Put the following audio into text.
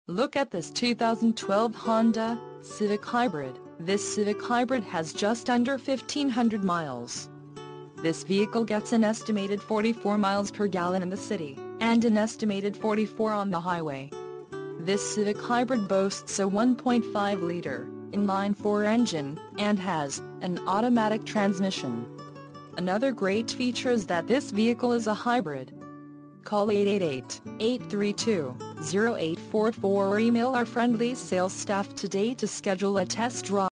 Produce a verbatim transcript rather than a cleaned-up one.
Look at this two thousand twelve Honda Civic Hybrid. This Civic Hybrid has just under fifteen hundred miles. This vehicle gets an estimated forty-four miles per gallon in the city, and an estimated forty-four on the highway. This Civic Hybrid boasts a one point five liter inline-four engine, and has an automatic transmission. Another great feature is that this vehicle is a hybrid. Call eight eight eight, eight three two, zero eight four four or email our friendly sales staff today to schedule a test drive.